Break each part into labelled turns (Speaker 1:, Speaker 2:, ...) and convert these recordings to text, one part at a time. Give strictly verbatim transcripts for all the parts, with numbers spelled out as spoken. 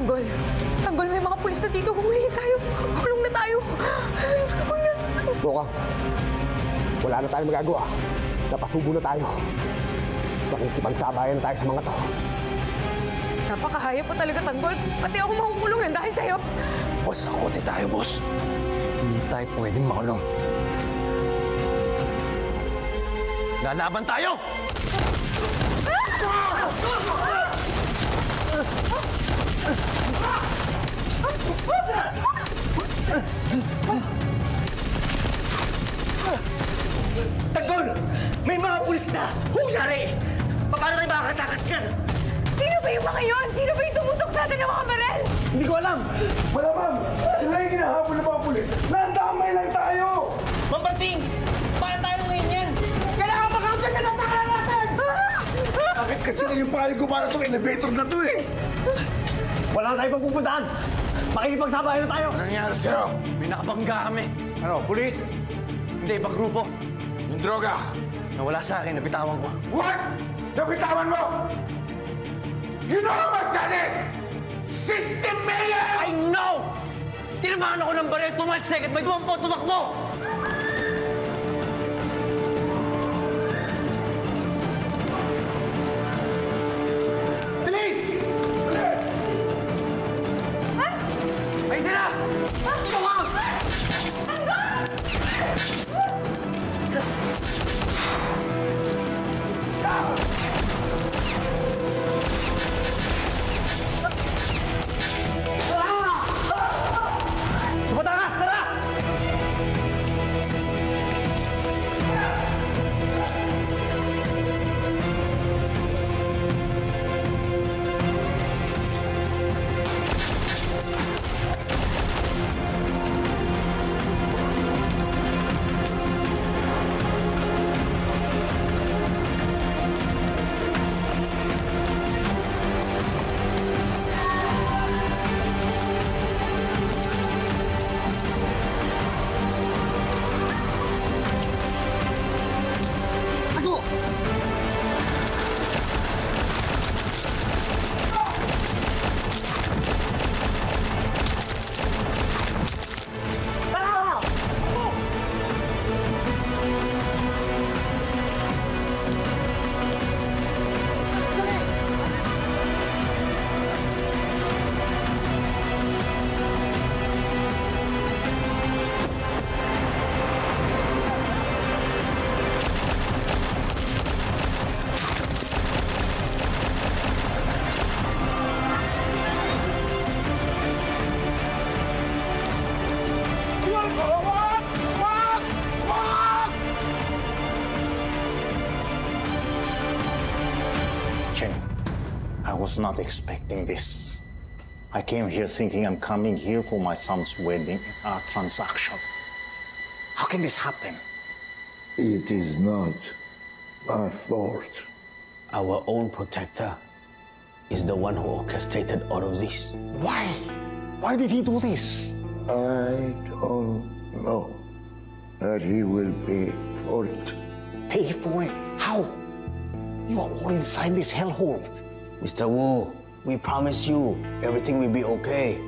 Speaker 1: Tanggol. Tanggol, may mga pulis na dito. Hulihin tayo. Kulong na tayo. Kulong na.
Speaker 2: Boka, wala na tayong magagawa. Napasubo na tayo. Makikipagsabayan tayo sa mga to.
Speaker 1: Napakahayop po talaga, Tanggol. Pati ako makukulong yan dahil sa'yo.
Speaker 2: Boss, sakote tayo, boss. Hindi tayo pwedeng makulong. Lalaban tayo!
Speaker 3: Tanggol! May mga pulis na! Huyari! Paano tayo makakatakas dyan?
Speaker 1: Sino ba yung mga yun? Sino ba yung tumutok sa atin ng mga barel?
Speaker 3: Hindi ko alam!
Speaker 4: Wala, ma'am! Sila yung hinahabol ng mga pulis! Nandamay lang tayo!
Speaker 3: Ma'am Berting! Paano tayo ngayon yan?
Speaker 4: Kailangan makautin ka ng takala natin! Bakit kasi na yung payo ko para itong elevator na to eh?
Speaker 2: Wala na tayong pagpupuntahan! Makikipagsabayan na tayo!
Speaker 4: Ano nangyari sa'yo?
Speaker 2: May nakabangga kami.
Speaker 4: Ano, pulis?
Speaker 2: Hindi, ibang grupo.
Speaker 4: Yung droga?
Speaker 2: Nawala sa akin, nabitawan ko.
Speaker 4: What? Nabitawan mo? You know how much that is? sixty million!
Speaker 2: I know! Tinamaan ako ng baril, two months second, may duwang po, tumakbo!
Speaker 4: Bilis! Bilis!
Speaker 2: Ay, sila! Tumatakas! Tara!
Speaker 5: Chen, I was not expecting this. I came here thinking I'm coming here for my son's wedding uh, transaction. How can this happen?
Speaker 6: It is not our fault.
Speaker 7: Our own protector is the one who orchestrated all of this.
Speaker 5: Why? Why did he do this?
Speaker 6: I don't know. But he will pay for it.
Speaker 5: Pay for it? How? You are all inside this hellhole.
Speaker 7: Mister Wu, we promise you everything will be okay.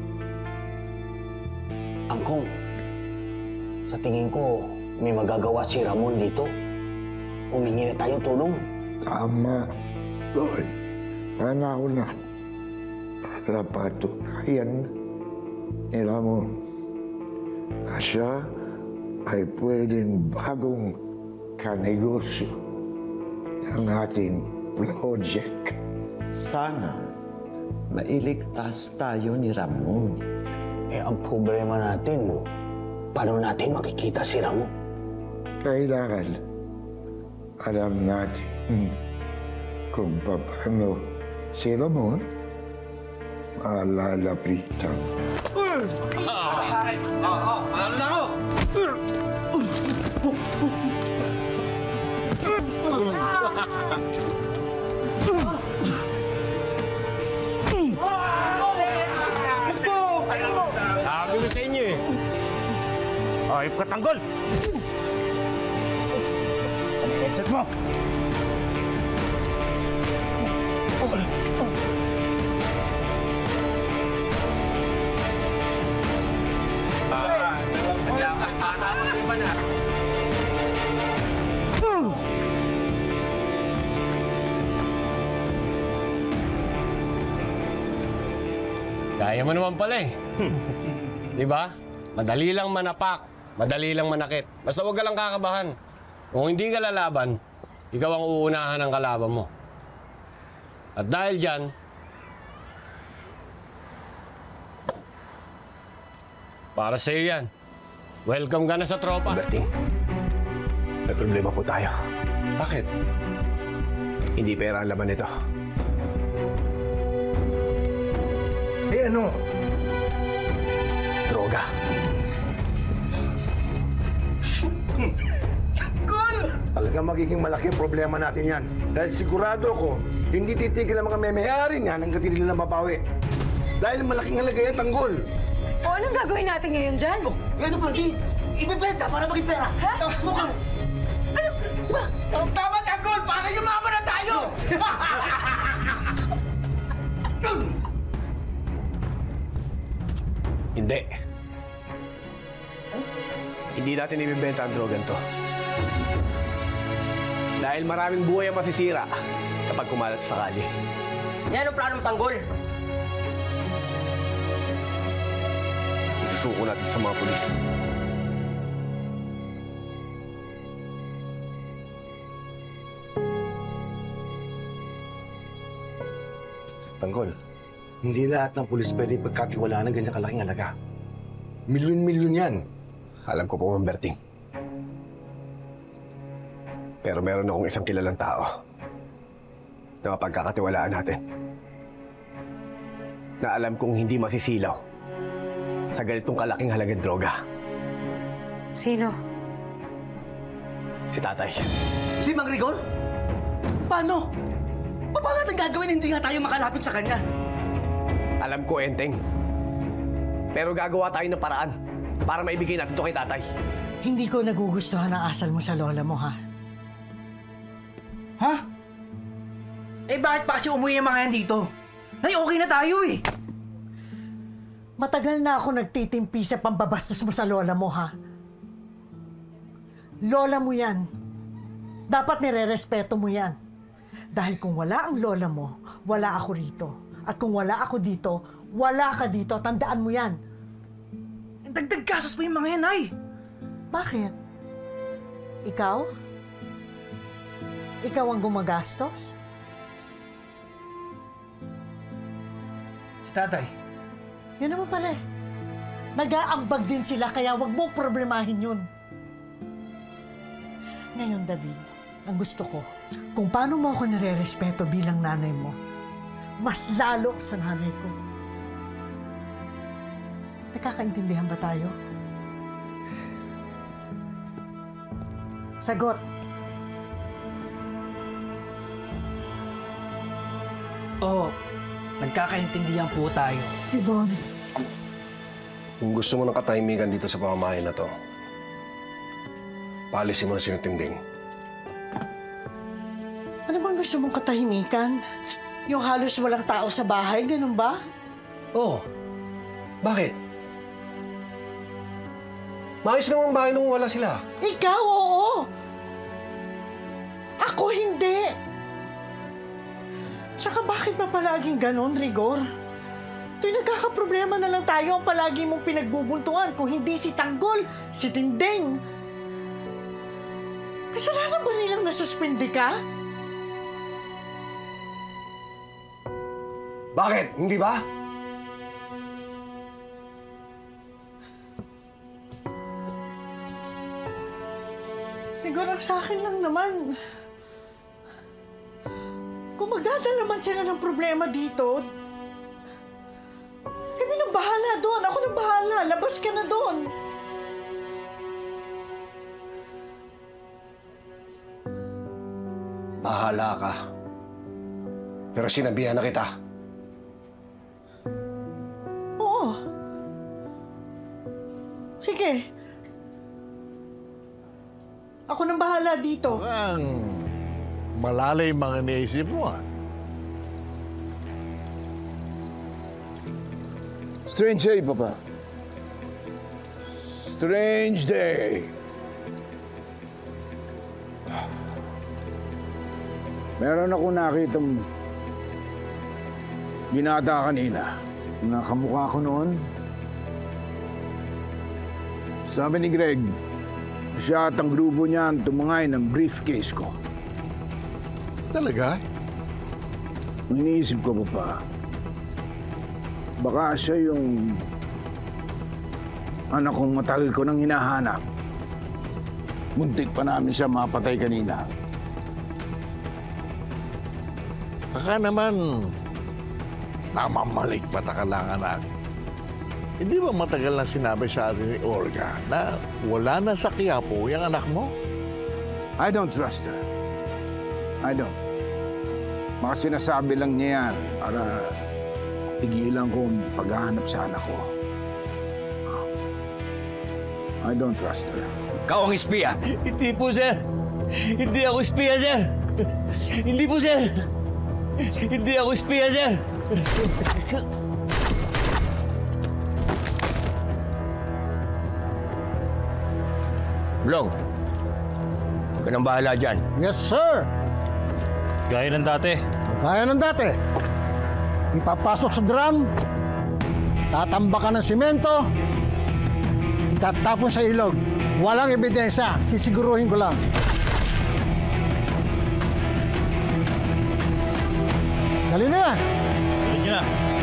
Speaker 7: Angkong, sa tingin ko, may magagawa si Ramon dito. Humingi na tayo tulong.
Speaker 6: Tama, Lord. Panahon na para patunayan ni Ramon na siya ay pwedeng bagong kanegosyo ng ating project.
Speaker 8: Sana mailigtas tayo ni Ramon.
Speaker 7: Eh, ang problema natin, paano natin makikita si Ramon?
Speaker 6: Kailangan alam natin kung paano si Ramon malalapitan.
Speaker 2: Sabi ko sa inyo eh. Ay, katanggol! Ano yung headset mo?
Speaker 9: Kaya mo naman pala eh. Di ba? Madali lang manapak, madali lang manakit. Basta huwag ka lang kakabahan. Kung hindi ka lalaban, ikaw ang uunahan ng kalaban mo. At dahil dyan, para sa'yo yan. Welcome ka na sa tropa.
Speaker 2: Berting, may problema po tayo.
Speaker 3: Bakit?
Speaker 2: Hindi pera ang laman nito.
Speaker 3: Eh ano?
Speaker 2: Droga.
Speaker 4: Talagang magiging malaki ang problema natin yan. Dahil sigurado ko, hindi titigil ang mga may-mayari niyan hanggang hindi nila mabawi. Dahil malaking halaga yan, Tanggol.
Speaker 1: O, anong gagawin natin ngayon dyan?
Speaker 3: Oh, ano pa, di? Ibebenta para maging pera.
Speaker 1: Ha?
Speaker 3: Uh, mukhang... Ano? Diba? Oh, tama, Tanggol! Para yumaman na tayo!
Speaker 2: Hindi. Hindi natin ibibenta ang drogan to. Dahil maraming buhay ang masisira kapag kumalat sa kali.
Speaker 3: Yan ang plano mo, Tanggol.
Speaker 2: Isusuko natin sa mga pulis.
Speaker 4: Tanggol, hindi lahat ng pulis pwede pagkatiwalaan ng ganyan kalaking halaga. Milyon-milyon yan.
Speaker 2: Alam ko po, Mang Berting. Pero meron akong isang kilalang tao na mapagkakatiwalaan natin. Na alam kong hindi masisilaw sa ganitong kalaking halagang droga.
Speaker 1: Sino?
Speaker 2: Si Tatay.
Speaker 3: Si Mang Rigor? Paano? Paano natin gagawin hindi nga tayo makalapit sa kanya?
Speaker 2: Alam ko, Enteng. Pero gagawa tayo ng paraan para maibigay natin ito kay Tatay.
Speaker 10: Hindi ko nagugustuhan ang asal mo sa lola mo, ha?
Speaker 3: Ha? Eh bakit pa kasi umuwi yung mga yan dito? Nay, okay na tayo eh.
Speaker 10: Matagal na ako nagtitimpi sa pambabastos mo sa lola mo, ha? Lola mo yan. Dapat nire-respeto mo yan. Dahil kung wala ang lola mo, wala ako rito. At kung wala ako dito, wala ka dito. Tandaan mo yan.
Speaker 3: Dagdag kasos pa yung mga yan, Nay.
Speaker 10: Bakit? Ikaw? Ikaw ang gumagastos?
Speaker 3: Si Tatay.
Speaker 10: Yun naman pala eh. Nag-aambag din sila kaya wag mong problemahin yun. Ngayon, David, ang gusto ko, kung paano mo ako nire-respeto bilang nanay mo, mas lalo sa nanay ko. Nakakaintindihan ba tayo? Sagot.
Speaker 3: Oo, nagkakaintindihan po tayo.
Speaker 10: Ibon.
Speaker 4: Kung gusto mo ng katahimikan dito sa pamamahay na to, paalisin mo na sinutinding.
Speaker 10: Ano bang gusto mong katahimikan? Yung halos walang tao sa bahay, ganun ba?
Speaker 4: Oo. Bakit? Maayos naman ang bahay nung wala sila.
Speaker 10: Ikaw, oo! Ako hindi! Tsaka bakit ba palaging ganon, Rigor? Tuwing nagkakaproblema na lang tayo ang palagi mong pinagbubuntuan kung hindi si Tanggol, si Tinding. Kasalanan ba nilang nasuspindi ka?
Speaker 4: Bakit? Hindi ba?
Speaker 10: Rigor, ang sa akin lang naman. Kung magdadala naman sila ng problema dito, kami nang bahala doon. Ako nang bahala. Labas ka na doon.
Speaker 4: Bahala ka. Pero sinabihan na kita.
Speaker 10: Oo. Sige. Ako nang bahala dito.
Speaker 11: Ang malalay mga naisip mo, ah.
Speaker 6: Strange day, Papa. Strange day. Meron ako nakitang binata kanina. Nakamukha ko noon. Sabi ni Greg, siya at ang grupo niya ang tumangay ng briefcase ko.
Speaker 11: Talaga?
Speaker 6: Iniisip ko pa pa, baka siya yung anak kong matagal ko nang hinahanap. Muntik pa namin siya mapatay kanina.
Speaker 11: Baka naman, namamalik pata ka lang, anak. Hindi ba matagal na sinabi sa atin ni Olga na wala na sa Quiapo yung anak mo?
Speaker 6: I don't trust her. I don't. Mga sinasabi lang niya yan para tigilan ko ang paghahanap sa anak ko. I don't trust her.
Speaker 3: Ikaw ang espiya.
Speaker 7: Hindi po, sir. Hindi ako espiya, sir. Hindi po, sir. Hindi ako espiya, sir.
Speaker 3: Blong, huwag ka nang bahala dyan.
Speaker 11: Yes, sir!
Speaker 7: Gaya ng dati.
Speaker 11: Kaya ng dati. Ipapasok sa drum, tatambakan ng simento, itatapon sa ilog. Walang ebidensya. Sisiguruhin ko lang. Dali na yan.
Speaker 7: Dali na.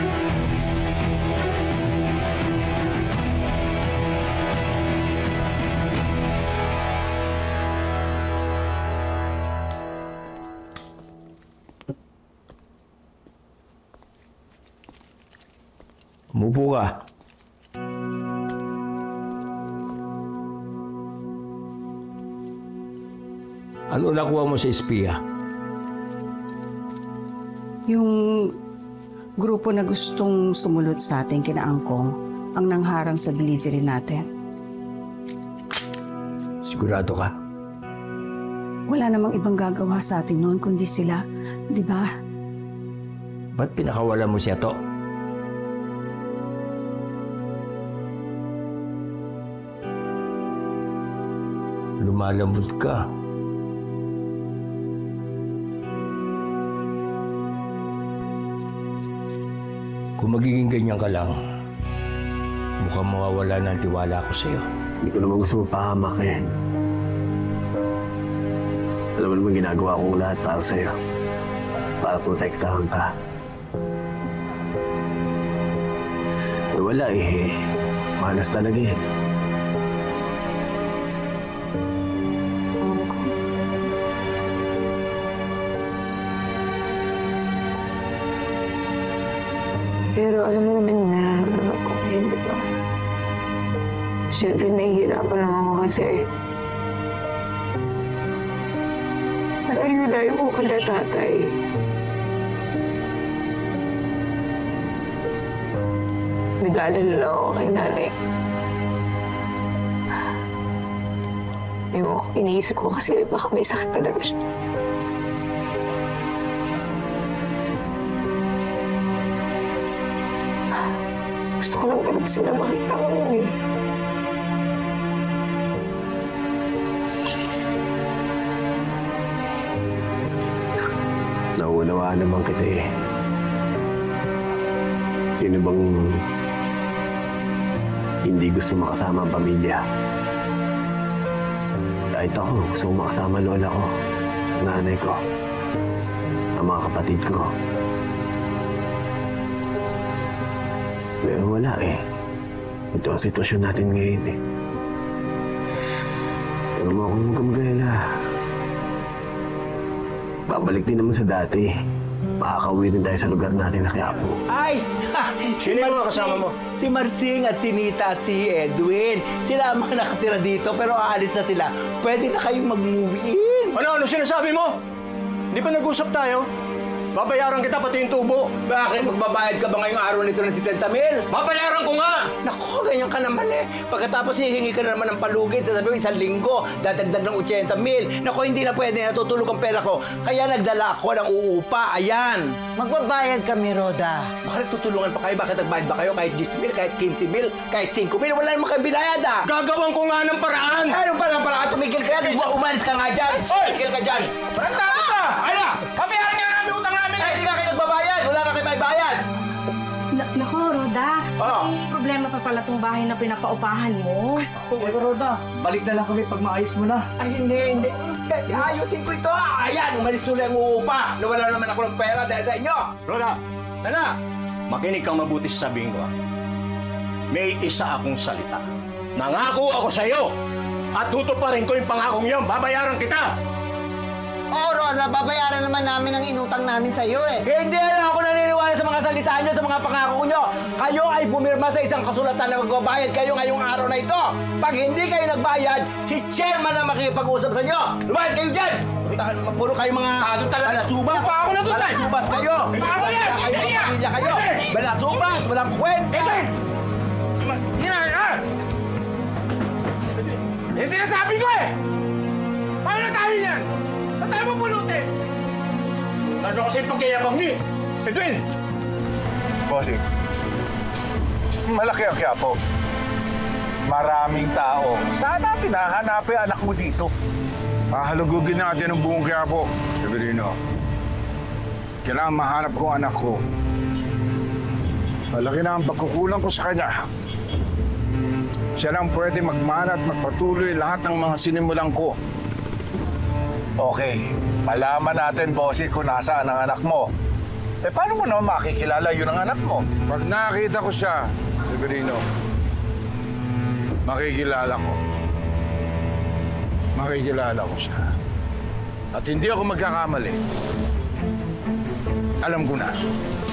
Speaker 3: Umupo ka. Ano nakuha mo sa espiya?
Speaker 12: Yung grupo na gustong sumunod sa ating kinaangkong ang nangharang sa delivery natin.
Speaker 3: Sigurado ka?
Speaker 12: Wala namang ibang gagawa sa atin noon kundi sila, di ba?
Speaker 3: Ba't pinakawalan mo siya to? Lumalambot ka. Kung magiging ganyan ka lang, mukhang mawawala na ang tiwala ko sa'yo.
Speaker 13: Hindi ko naman gusto mapahamak eh. Alam mo naman ginagawa kong lahat para sa'yo. Para protektahan ka. Eh wala eh. Malas talaga eh.
Speaker 14: Pero alam mo naman yung nararamdaman ko ngayon, di ba? Siyempre, nahihirapan lang ako kasi malayo-layo ko kala tatay. Nag-aalala lang ako kay nanay. Yung iniisip ko kasi baka may sakit talaga siya. Gusto ko lang talaga sila makita ngayon eh.
Speaker 13: Nauunawaan naman kita eh. Sino bang hindi gusto makasama ang pamilya? Kahit ako, gusto ko makasama ang lola ko, ang nanay ko, ang mga kapatid ko. Pero wala eh. Ito ang sitwasyon natin ngayon eh. Pero mo akong magkamagala. Babalik din naman sa dati. Makakauwi din tayo sa lugar natin sa Quiapo.
Speaker 3: Ay!
Speaker 13: Sino yung mga kasama mo?
Speaker 3: Si Marsing at si Nita at si Edwin. Sila ang mga nakatira dito pero aalis na sila. Pwede na kayong mag-movie in.
Speaker 2: Ano? Ano sinasabi mo? Hindi pa nag-usap tayo? Babayaran kita pati yung tubo.
Speaker 3: Bakit magbabayad ka ba ngayong araw nito ng sitenta mil?
Speaker 2: Babayaran ko nga!
Speaker 3: Naku, ganyan ka naman eh. Pagkatapos hihingi ka na naman ng palugit, sasabihin isang linggo, dadagdag ng eighty mil. Naku, hindi na pwede, natutulog ang pera ko. Kaya nagdala ako ng uupa, ayan.
Speaker 10: Magbabayad kami, Roda.
Speaker 3: Bakit tutulungan pa kayo? Bakit nagbayad ba kayo? Kahit ten mil, kahit fifteen mil, kahit five mil, wala naman kayong binayad ah.
Speaker 2: Gagawin ko nga ng paraan!
Speaker 3: Anong parang paraan? Tumigil ka yan. Umalis ka nga dyan. Tumigil ka dyan.
Speaker 2: Parang tama ka! Ano? Babayaran nga namin utang namin!
Speaker 3: Ay, hindi ka kayo nagbabayad. Wala ka kayo bayad.
Speaker 14: Na- Naku,
Speaker 15: pala tong bahay na pinapaupahan mo.
Speaker 16: Eh, Roda, balik na lang kami pag maayos mo na.
Speaker 3: Ay, hindi, hindi. Kasi ayusin ko ito. Ayan, umalis tuloy ang uupa. Nawala naman ako ng pera dahil sa inyo.
Speaker 5: Roda!
Speaker 3: Ano?
Speaker 5: Makinig kang mabuti sa sabihin ko, ha? May isa akong salita. Nangako ako sa iyo! At tutuparin ko yung pangakong yun. Babayaran kita!
Speaker 17: Oo, Roda, babayaran naman namin ang inutang namin sa iyo eh.
Speaker 3: Hindi na ako naniniwala sa mga salita nyo, sa mga pangako nyo. Kayo ay pumirma sa isang kasulatan na magbabayad kayo ngayong araw na ito. Pag hindi kayo nagbayad, si chairman na makikipag-usap sa inyo. Lumayas kayo dyan! Puntahan, puro kayo mga balasubas.
Speaker 16: Pa ako na tutay!
Speaker 3: Balasubas kayo!
Speaker 16: Pa ako yan!
Speaker 3: Kayo, pamilya kayo! Balasubas! Walang kwenta!
Speaker 16: Sina, ah! Eh, sinasabi ko eh! Paano tayo yan? Saan tayo mapulutin? Ano kasi yung pagyayabang ni? Edwin!
Speaker 6: Bossing, malaki ang Quiapo. Maraming tao. Sana tinahanapin anak mo dito. Pahalugugin natin ang buong Quiapo, Severino. Kailangan mahanap ko ang anak ko. Malaki na ang pagkukulang ko sa kanya. Siya lang pwede magmana at magpatuloy lahat ng mga sinimulan ko. Okay, malaman natin, Bossy, kung nasaan ang anak mo. Eh, paano mo naman makikilala yun ang anak mo? Pag nakita ko siya, Severino, makikilala ko. Makikilala ko siya. At hindi ako magkakamali. Alam ko na.